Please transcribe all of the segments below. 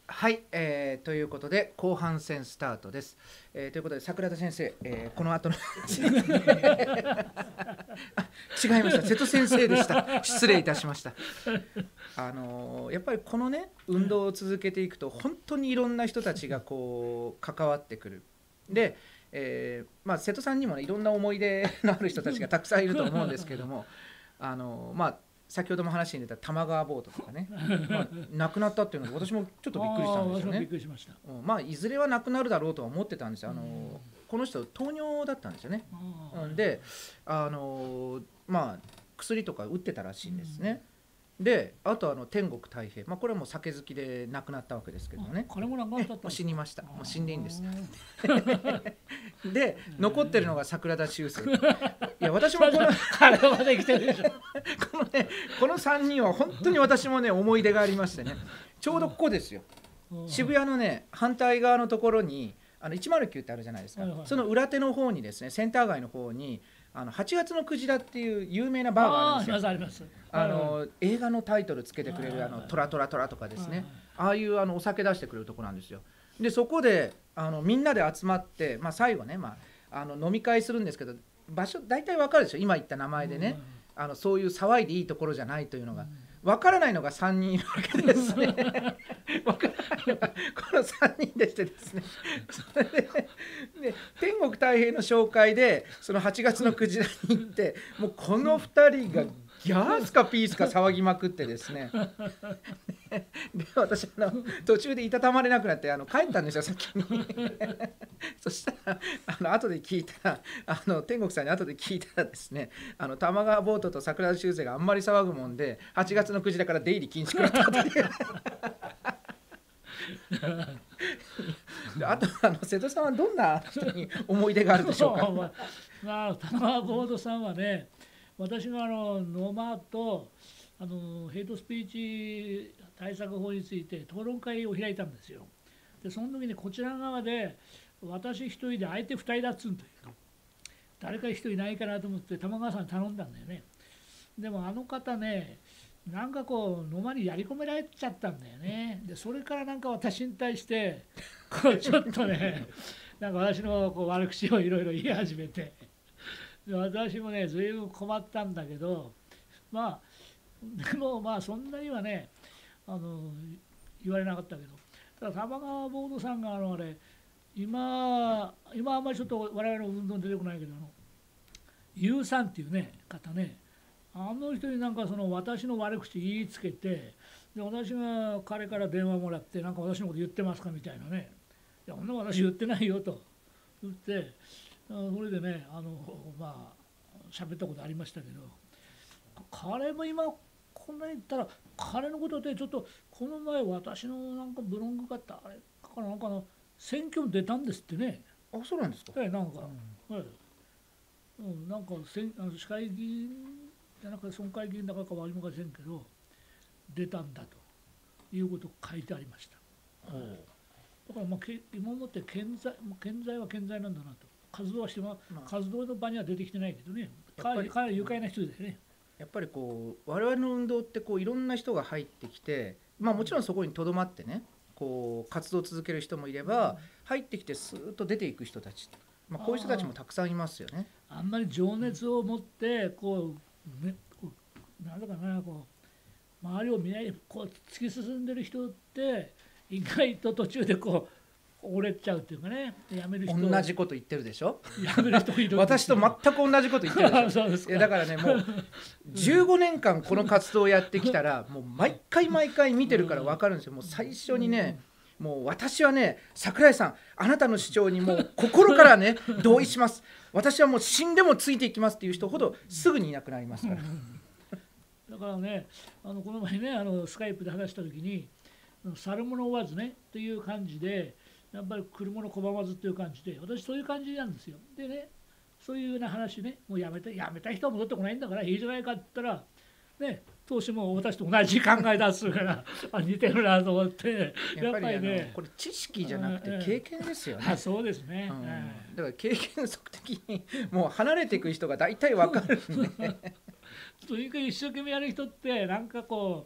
はい、ということで後半戦スタートです。ということで桜田先生、この後の違いました、瀬戸先生でした。失礼いたしました。やっぱりこのね運動を続けていくと本当にいろんな人たちがこう関わってくる。で、瀬戸さんにも、ね、いろんな思い出のある人たちがたくさんいると思うんですけども、先ほども話に出た玉川ボートとかね、亡くなったっていうので私もちょっとびっくりしたんですよね。 びっくりしました。 いずれは亡くなるだろうとは思ってたんですよ。この人糖尿だったんですよね。で薬とか打ってたらしいんですね。であと天国太平、これはもう酒好きで亡くなったわけですけどね。 これも亡くなったもう死にました。もう死んでいいんです。で残ってるのが桜田修正。いや私もこのこの3人は本当に私もね思い出がありましてね、ちょうどここですよ。渋谷のね反対側のところに109ってあるじゃないですか。その裏手の方にですね、センター街の方に8月のクジラっていう有名なバーがあるんですよ。映画のタイトルつけてくれるトラトラトラとかですね、ああいうお酒出してくれるとこなんですよ。でそこでみんなで集まって、最後ね、飲み会するんですけど、場所大体わかるでしょ、今言った名前でね。そういう騒いでいいところじゃないというのが分からないのが3人いるわけですね。分からないのがこの3人でしてですね、それで天国太平の紹介でその8月のクジラに行って、もうこの2人がギャースかピースか騒ぎまくってですねで私途中でいたたまれなくなって帰ったんですよ、先に。そしたら後で聞いたら天国さんに後で聞いたらですね、玉川ボートと桜田修正があんまり騒ぐもんで8月のクジラから出入り禁止くらったっていうあと瀬戸さんはどんな人に思い出があるでしょうか。 玉川ボートさんはね、私がノマとヘイトスピーチ対策法について討論会を開いたんですよ。でその時にこちら側で私一人で相手二人だっつうんという誰か一人いないかなと思って玉川さんに頼んだんだよね。でもあの方ね、なんかこう野間にやり込められちゃったんだよね。でそれからなんか私に対してこうちょっとねなんか私のこう悪口をいろいろ言い始めて、で私もね随分困ったんだけど、でもそんなにはね言われなかったけど、ただ玉川ボードさんが今あんまりちょっと我々の運動に出てこないけどユウさんっていうね方ね、あの人になんかその私の悪口言いつけて、で私が彼から電話もらってなんか私のこと言ってますかみたいなね、いやそんな私言ってないよと言って、それでね喋ったことありましたけど、彼も今こんなに言ったら彼のことでちょっとこの前私のなんかブログがあれからなんか選挙に出たんですってね。 あ、そうなんですか。 なんか、なんか市会議員じゃなくて村会議員だからかはありませんけど出たんだということを書いてありました。だから今もって健在は健在なんだなと、活動はして活動の場には出てきてないけどね、かなり愉快な人ですね。 やっぱりこう我々の運動ってこういろんな人が入ってきて、もちろんそこにとどまってねこう活動を続ける人もいれば、入ってきてスーッと出ていく人たち、こういう人たちもたくさんいますよね。 あんまり情熱を持ってなんだかな、周りを見ないで突き進んでる人って意外と途中で折れちゃうっていうかね、やめる人同じこと言ってるでしょ。 やめる人いる私と全く同じこと言ってるでしょ。 そうですか。 だからね、もう15年間この活動をやってきたらもう毎回見てるから分かるんですよ。もう最初にね、もう私はね、桜井さんあなたの主張にもう心からね同意します、私はもう死んでもついていきますっていう人ほどすぐにいなくなりますから。 だからね、この前ねスカイプで話した時に去る者追わずねという感じで、やっぱり来る者拒まずっていう感じで、私そういう感じなんですよ。でね、そういうような話ね、もうやめた人は戻ってこないんだからいいじゃないかって言ったらね、当時も私と同じ考えだっするから似てるなと思って、 やっぱりねこれ知識じゃなくて経験ですよね。 そうですね、 だから経験則的にもう離れていく人が大体分かるんでとにかく一生懸命やる人ってなんか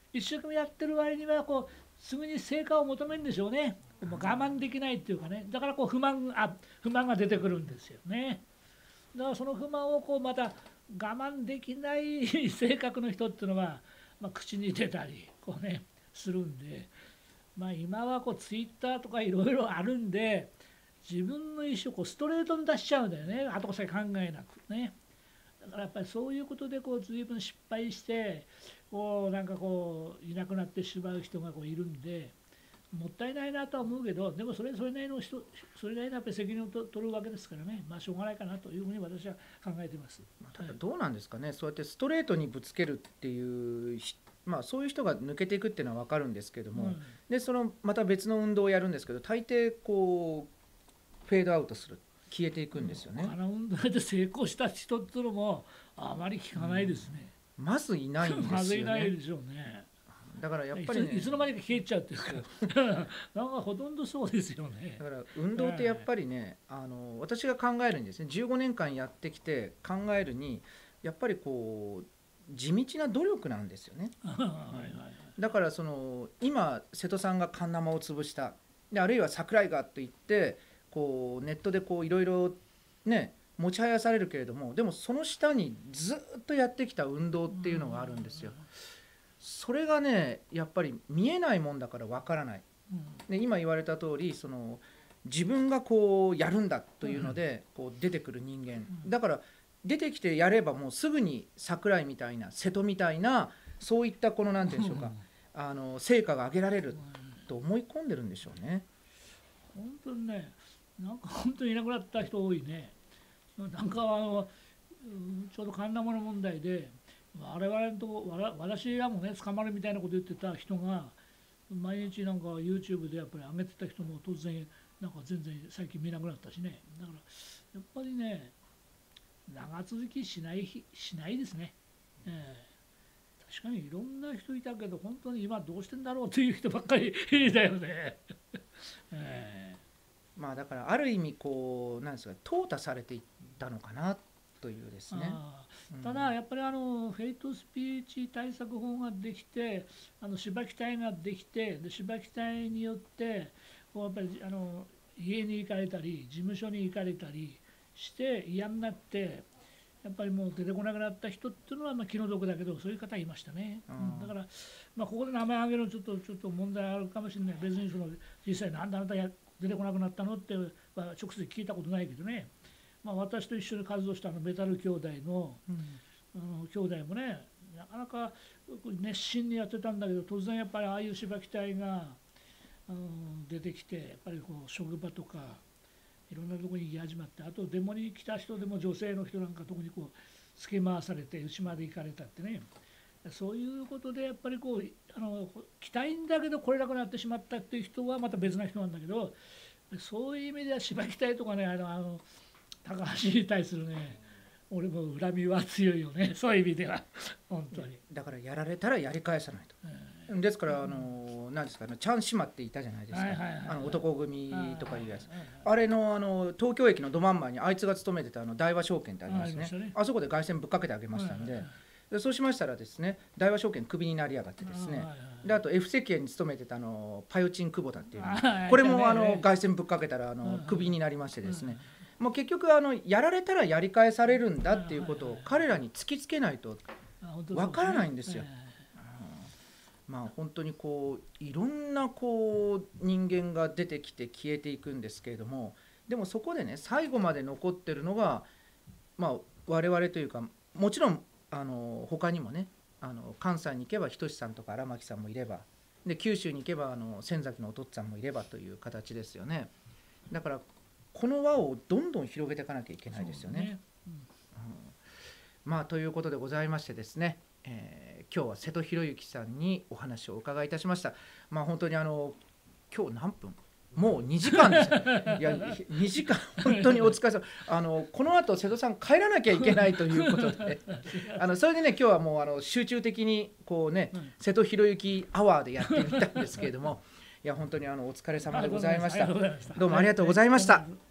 一生懸命やってる割にはこうすぐに成果を求めるんでしょうね。もう我慢できないっていうかね、だからこう不満が出てくるんですよね。だからその不満をこうまた我慢できない性格の人っていうのは、口に出たりこうねするんで、今はこうツイッターとかいろいろあるんで、自分の意思をこうストレートに出しちゃうんだよね、後先考えなくね。だからやっぱりそういうことでこう随分失敗してこうなんかこういなくなってしまう人がこういるんで、もったいないなとは思うけど、でもそれなりのそれなりのやっぱり責任を取るわけですからね、しょうがないかなというふうに私は考えています。 ただどうなんですかね、そうやってストレートにぶつけるっていうそういう人が抜けていくっていうのは分かるんですけども、でそのまた別の運動をやるんですけど、大抵こうフェードアウトする、消えていくんですよね。 あの運動で成功した人っていうのもあまり聞かないですね。 まずいないんですよね。 まずいないでしょうね。 だからやっぱりね、 いつの間にか消えちゃうっていうかなんかほとんどそうですよね。 だから運動ってやっぱりね、私が考えるにですね、15年間やってきて考えるに、やっぱりこう地道な努力なんですよね。だからその今瀬戸さんがカンナマを潰したで、あるいは桜井がと言ってこうネットでこういろいろね持ちはやされるけれども、でもその下にずっとやってきた運動っていうのがあるんですよ。それがねやっぱり見えないもんだからわからない。で今言われた通り、その自分がこうやるんだというのでこう出てくる人間だから、出てきてやればもうすぐに桜井みたいな瀬戸みたいなそういったこの何て言うんでしょうか、成果が上げられると思い込んでるんでしょうね。 本当にね、なんか本当にいなくなった人多いね。なんかちょうどカンナマの問題で我々のとこ私らもね捕まるみたいなこと言ってた人が毎日なんか YouTube でやっぱり上げてた人も突然なんか全然最近見なくなったしね。だからやっぱりね長続きしないですね。確かにいろんな人いたけど本当に今どうしてんだろうという人ばっかりだよね。 だからある意味こうなんですか、淘汰されていったのかなというですね。 ただやっぱりヘイトスピーチ対策法ができて芝木隊ができて、で芝木隊によってこうやっぱり家に行かれたり事務所に行かれたりして嫌になってやっぱりもう出てこなくなった人っていうのは気の毒だけどそういう方いましたね。だからここで名前挙げるのちょっと問題あるかもしれない。別に実際なんであなた出てこなくなったのって直接聞いたことないけどね。私と一緒に活動したメタル兄弟の、兄弟もねなかなか熱心にやってたんだけど、突然やっぱりああいう芝木隊が出てきてやっぱりこう職場とかいろんなところに行き始まって、あとデモに来た人でも女性の人なんか特にこうつけ回されて家まで行かれたってね、そういうことでやっぱりこう来たいんだけど来れなくなってしまったっていう人はまた別な人なんだけど、そういう意味では芝木隊とかね高橋に対するね俺も恨みは強いよね、そういう意味では本当に。 だからやられたらやり返さないと。ですから何ですかチャンシマっていたじゃないですか、男組とかいうやつ、あれの東京駅のど真ん前にあいつが勤めてた大和証券ってありますね。あそこで凱旋ぶっかけてあげましたんで、そうしましたらですね大和証券クビになりやがってですね、であと F 石園に勤めてたパヨチン久保田っていうこれも凱旋ぶっかけたらクビになりましてですね、もう結局やられたらやり返されるんだっていうことを彼らに突きつけないとわからないんですよ。本当にこういろんなこう人間が出てきて消えていくんですけれども、でもそこでね最後まで残ってるのが我々というか、もちろん他にもね関西に行けば仁さんとか荒牧さんもいれば、で九州に行けば仙崎のお父っつぁんもいればという形ですよね。だからこの輪をどんどん広げていかなきゃいけないですよね。ということでございましてですね、今日は瀬戸宏之さんにお話をお伺いいたしました。本当に今日何分もう2時間です。いや2時間本当にお疲れ様。この後瀬戸さん帰らなきゃいけないということでそれでね今日はもう集中的にこうね、瀬戸宏之アワーでやってみたんですけれどもいや本当にお疲れ様でございました。どうもありがとうございました。